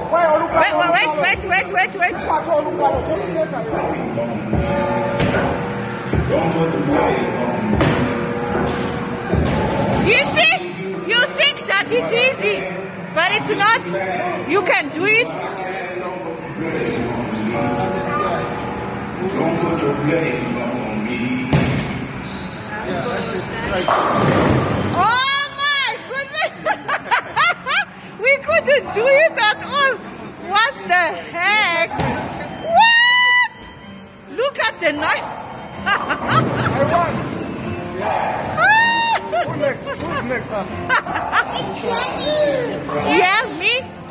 Wait. You see? You think that it's easy, but it's not. You can do it. Don't put your blame on me. Oh my goodness! We couldn't do it at all. What the heck? What? Look at the knife. I won. Who's next? Who's next? Yeah, me.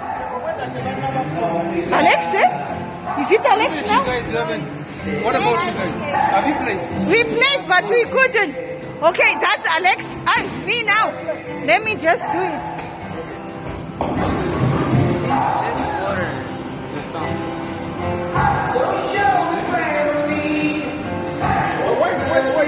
Alex, eh? Is it Alex now? What about you guys? Have you played? We played, but we couldn't. Okay, that's Alex. Me now. Let me just do it. It's just water. So show me friendly. Wait.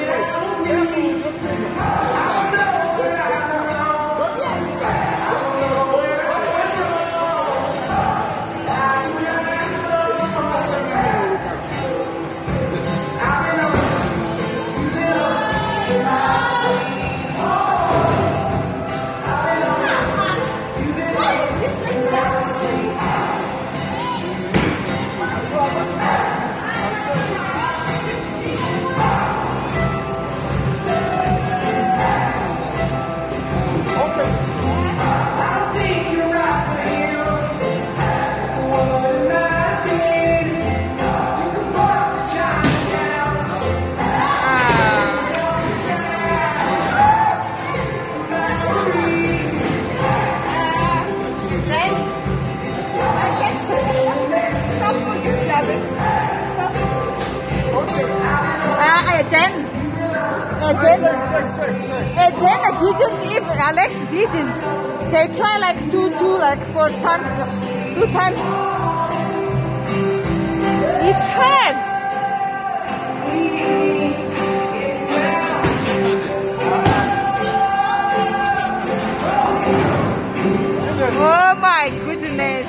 And then I didn't even, Alex didn't. They try like two times. It's hard. Oh my goodness.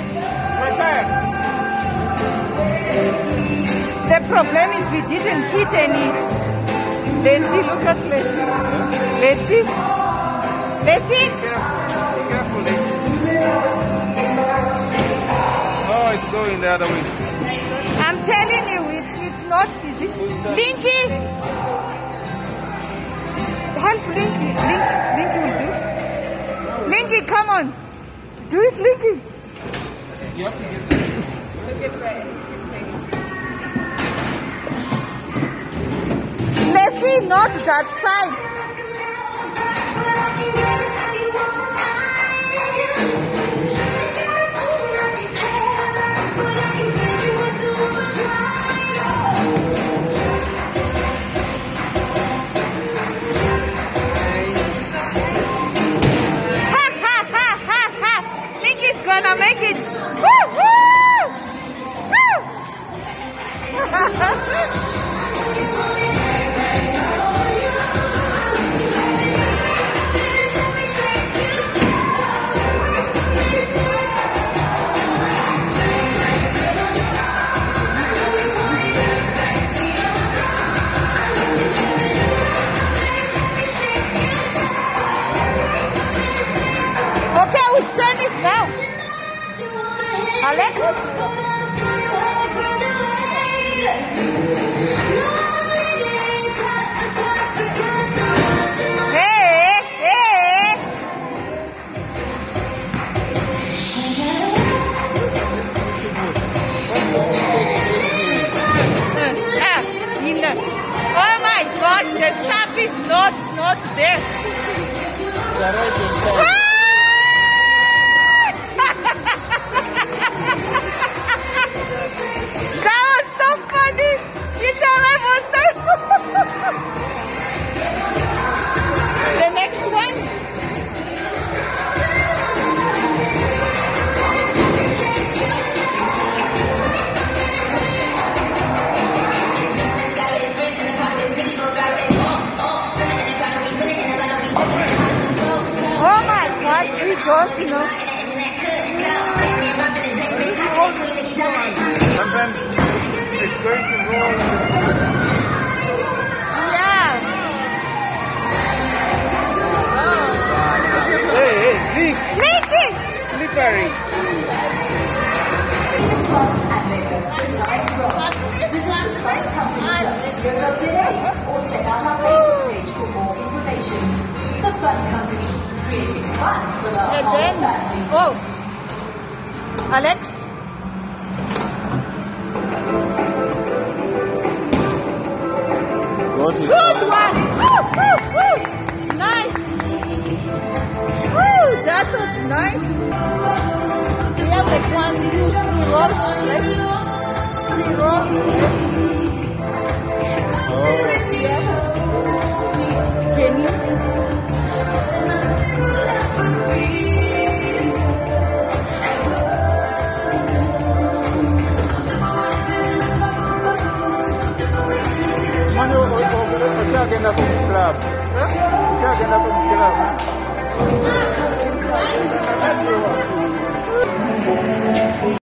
The problem is we didn't hit any. Let's see, look at Leslie. Leslie? Be careful, Leslie. Oh, it's going the other way. I'm telling you, it's not easy. Linky! Help Linky. Linky will do. Linky, come on. Do it, Linky. You have to get there. Leslie, not that side. Linky's gonna make it. Woo! Alex? Oh my God, the stuff is not there. That was so funny. It's a monster. The next one. Oh my God, we got, Library. Or check out our Facebook page for more information. The Fun Company, creating fun for the And whole then, family. oh, Alex. Good one. Woo, woo, woo. Nice. Woo, that was nice. We have like 1, 2, 3 roll. Yes. 3 roll. Yes. Can you? Mano, siya agenda po club. Siya agenda po club.